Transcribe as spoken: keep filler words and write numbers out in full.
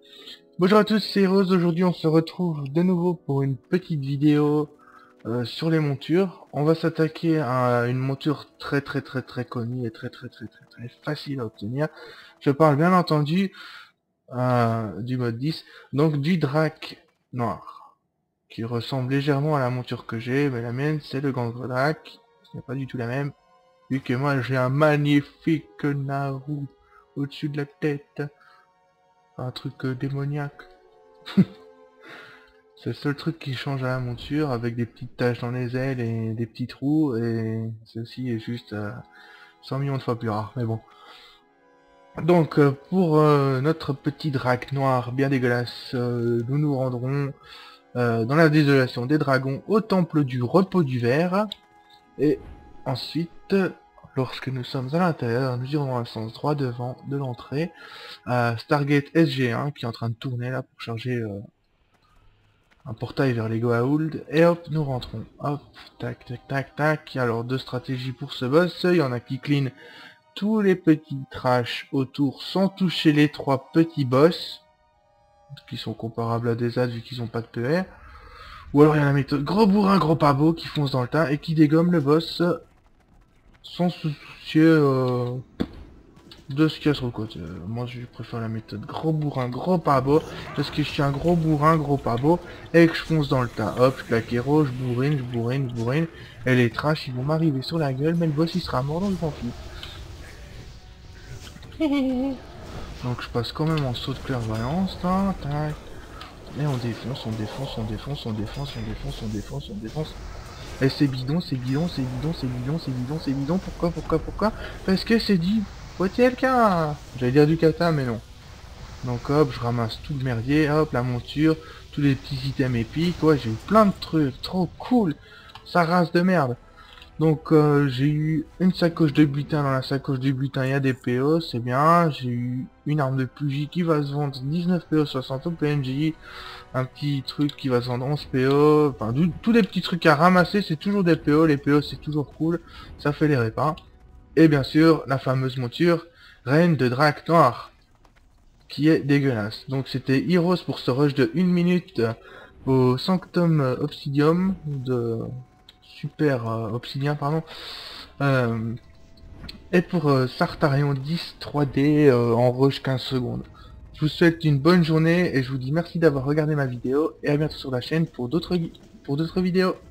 Bonjour à tous, c'est Rose. Aujourd'hui on se retrouve de nouveau pour une petite vidéo euh, sur les montures. On va s'attaquer à une monture très très très très connue et très très très très très facile à obtenir. Je parle bien entendu euh, du mode dix, donc du Drac noir, qui ressemble légèrement à la monture que j'ai, mais la mienne c'est le Gangre Drac. Ce n'est pas du tout la même, vu que moi j'ai un magnifique Naru au-dessus de la tête. Un truc euh, démoniaque. C'est le seul truc qui change à la monture, avec des petites taches dans les ailes et des petits trous, et ceci est juste euh, cent millions de fois plus rare, mais bon. Donc euh, pour euh, notre petit drac noir bien dégueulasse, euh, nous nous rendrons euh, dans la désolation des dragons au temple du repos du verre, et ensuite, lorsque nous sommes à l'intérieur, nous irons dans le sens droit devant de l'entrée, à Stargate S G un qui est en train de tourner là pour charger euh, un portail vers les Goa'uld, et hop, nous rentrons. Hop, tac, tac, tac, tac. Alors, deux stratégies pour ce boss. Il y en a qui clean tous les petits trash autour sans toucher les trois petits boss, qui sont comparables à des A D vu qu'ils ont pas de P R. Ou alors il y a la méthode gros bourrin, gros pas beau qui fonce dans le tas et qui dégomme le boss sans se soucier euh, de ce qu'il y a sur le côté. Euh, moi je préfère la méthode gros bourrin, gros pas beau, parce que je suis un gros bourrin, gros pas beau, et que je fonce dans le tas. Hop, je claque héros, je bourrine, je bourrine, je bourrine, et les trash ils vont m'arriver sur la gueule, mais le boss il sera mort donc je m'en fiche. Donc je passe quand même en saut de clairvoyance, tac, tac. Et on défonce, on défonce, on défonce, on défonce, on défonce, on défonce, on défonce. Et c'est bidon, c'est bidon, c'est bidon, c'est bidon, c'est bidon, c'est bidon. Pourquoi, pourquoi, pourquoi? Parce que c'est du Potielka. J'allais dire du kata, mais non. Donc hop, je ramasse tout le merdier, hop, la monture, tous les petits items épiques. Ouais, j'ai eu plein de trucs, trop cool. Ça race de merde. Donc euh, j'ai eu une sacoche de butin. Dans la sacoche de butin, il y a des P O, c'est bien. J'ai eu une arme de Pugy qui va se vendre dix-neuf P O, soixante au P N J. Un petit truc qui va se vendre onze P O. Enfin, tous les petits trucs à ramasser, c'est toujours des P O. Les P O, c'est toujours cool. Ça fait les répas. Et bien sûr, la fameuse monture, Reine de Drac Noir, qui est dégueulasse. Donc c'était Heroes pour ce rush de une minute au Sanctum Obsidium, de Super euh, Obsidien, pardon. Euh, et pour euh, Sartarion dix trois D euh, en rush quinze secondes. Je vous souhaite une bonne journée et je vous dis merci d'avoir regardé ma vidéo et à bientôt sur la chaîne pour d'autres pour d'autres vidéos.